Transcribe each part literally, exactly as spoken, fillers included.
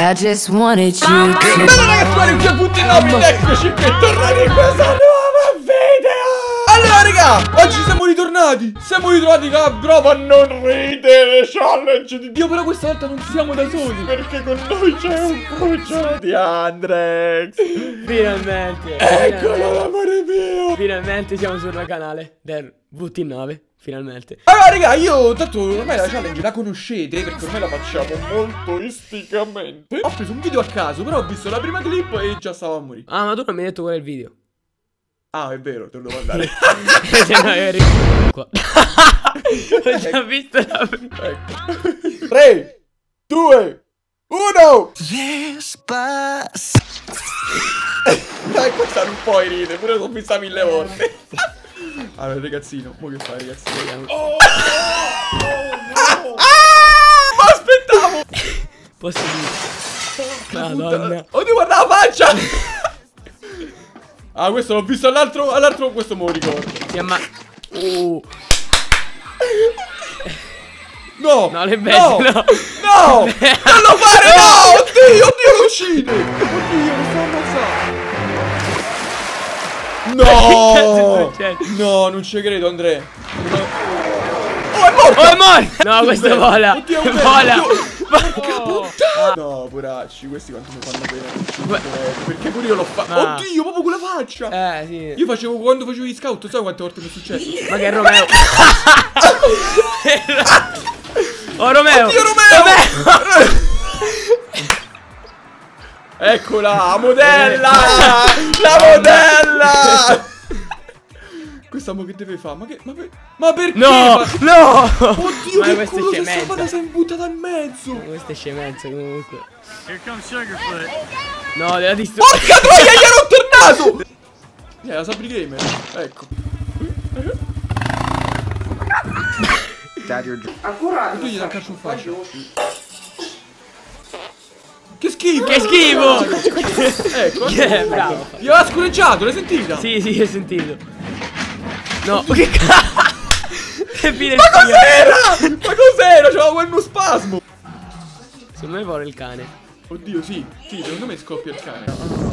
I just wanted you to. Bella ragazzi, guarda che punti nove, eccoci qui, tornati in questa nuova video. Allora raga, oggi siamo ritornati. Siamo ritornati con la prova a non ridere challenge di Dio. Però questa volta non siamo da soli, perché con noi c'è un cucciolo di Andrex. Finalmente. Eccolo l'amore mio. Finalmente siamo sul canale del V T nove. Finalmente. Allora raga, io tanto ormai la challenge la conoscete, perché ormai la facciamo molto isticamente. Ho preso un video a caso, però ho visto la prima clip e già stavo a morire. Ah, ma tu non mi hai detto qual è il video. Ah, è vero, te lo devo mandare. Se no eri qua. Ho già visto la prima. Ecco. tre, due, uno. Dai, questa non puoi ridere, pure l'ho vista mille volte. Allora ragazzino, mo che fai ragazzino? Oh, oh, no. Ah, ma aspettavo. Posso dire? Madonna. Oddio, guarda la faccia. Ah, questo l'ho visto all'altro, all'altro questo me lo ricordo. Si amma... Uh. No, no, le bestie, no, no, no, non lo fare, no, oddio, oddio, lo uccide. Oddio, lo sto ammazzando. No, no, non ci credo, Andrea. Oh, è morto! Oh, è morto! No, questo vola. Oddio, vola. Porca puttana. No, poracci, questi quanto mi fanno bene. Perché pure io l'ho fatto. Ah. Oddio, proprio con la faccia. Eh, sì. Io facevo quando facevo gli scout, sai quante volte mi è successo? Ma che è Romeo? Oh, Romeo! Oddio, Romeo! Romeo! Eccola, la modella! La modella! Questa mo che deve fare? Ma che... Ma, per, ma perché? No! Ma... No! Oddio, ma che culo, che spada sei buttata in mezzo! Ma questa è scemenza comunque. Here comes Sugarfoot. No, della distrutta. Porca troia, gli ero tornato! Eh, la Sabri Gamer, ecco. Ancora e tu gli dai il calcio in faccia. Che schifo! Che schifo! Ecco, yeah, bravo. Gli aveva scureggiato, l'hai sentita? Sì, sì, ho sentito. No, ma che cazzo? Che fine. Ma cos'era? Ma cos'era? C'aveva quello spasmo. Secondo me vuole il cane. Oddio, sì, sì, secondo me scoppia il cane.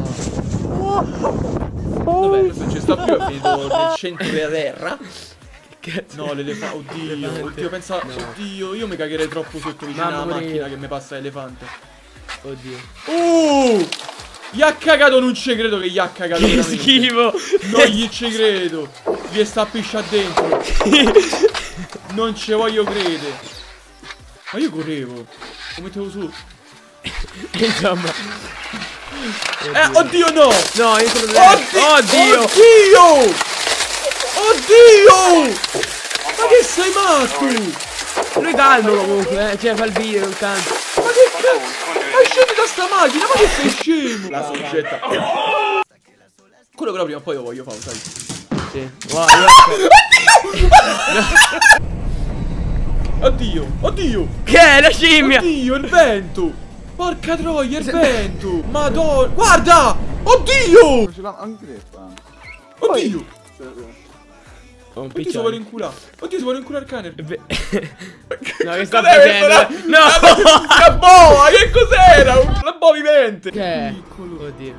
Dov'è? Questo non ci sta più, è finito nel centro della terra. Che cazzo? No, l'elefante, oddio, oddio, pensa, no. Oddio, io mi cagherei troppo sotto vicino alla macchina che mi passa l'elefante. Oddio. Uh! Gli ha cagato, non ci credo che gli ha cagato. Che veramente. Schifo. Non gli ci credo. Gli sta piscia dentro. Non ci voglio credere. Ma io correvo. Lo mettevo su. Insomma. Oddio. Eh, oddio no. No, io sono Oddio. Oddio. Oddio. Oddio. Ma che sei matto? Lui calmo comunque, eh. Cioè fa il video, non canto. Ma che cazzo? Ma scendi da sta macchina, ma che sei scemo? La soggetta. Quello però prima o poi lo voglio fare, sai? Sì. Wow, io... Oddio, oddio. Che è la scimmia? Oddio, il vento. Porca troia, il vento. Madonna, guarda. Oddio. Ce l'ha anche detto. Oddio. Ho un Oddio, si vuole inculare. Oddio, si vuole inculare il cane. No, che sta facendo? No! La boa, che cos'era? La boa vivente. Che è? Piccolo. Oddio.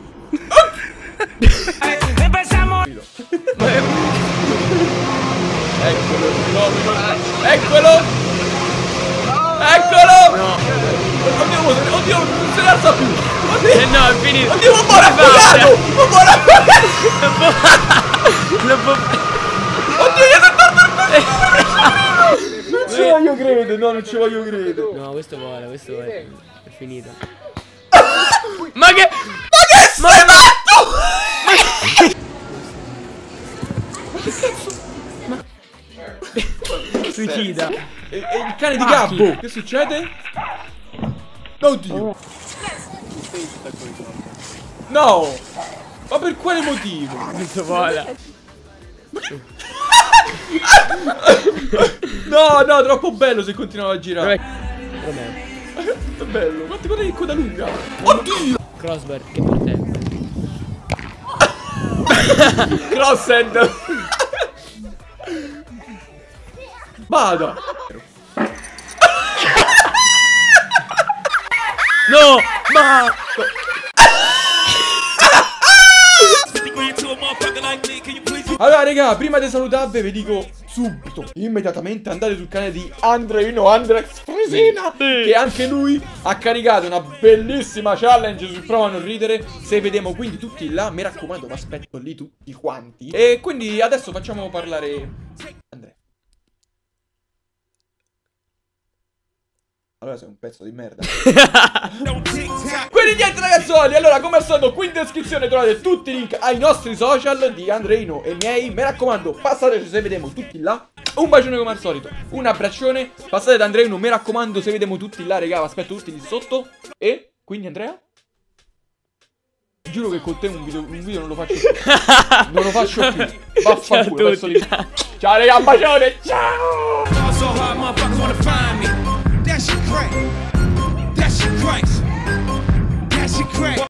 Eccolo il fenomeno. Eccolo. Eccolo. No. Oddio, oddio, non se ne alza più. Oddio. Eh no, è finito. Oddio, ma buona affogato. Ma buona affogato. Non può... Oddio, gli è tornato il non ci voglio credere, no, non ci voglio credere. No, questo vuole, questo vuole. È finita. Ma che... Ma che sei matto? Ma che cazzo? Ma... Suicida. È, è il cane di Gabbo. Che succede? Oddio. No. Ma per quale motivo? Questo vola. No, no, troppo bello se continuava a girare. Com'è? È bello. Guarda, guarda che coda lunga. Oddio. Crossbar, che per te. Crossend. Vada. No! No, ma... Allora raga, prima di salutarvi vi dico subito, immediatamente andate sul canale di Andreino, Andrex Fresina, che anche lui ha caricato una bellissima challenge sul Prova a non ridere. Se vediamo quindi tutti là, mi raccomando, vi aspetto lì tutti quanti. E quindi adesso facciamo parlare Andrea. Allora sei un pezzo di merda. Quindi niente ragazzoli, allora come al solito qui in descrizione trovate tutti i link ai nostri social di Andreino e miei. Mi raccomando, passateci se vediamo tutti là. Un bacione come al solito, un abbraccione. Passate da Andreino, mi raccomando, se vediamo tutti là, raga, vi aspetto tutti lì sotto. E quindi Andrea, giuro che con te un video, un video non lo faccio più. Non lo faccio più. Vaffanculo, verso lì. Ciao raga, un bacione, ciao. That shit crack. That shit crack. That shit crack.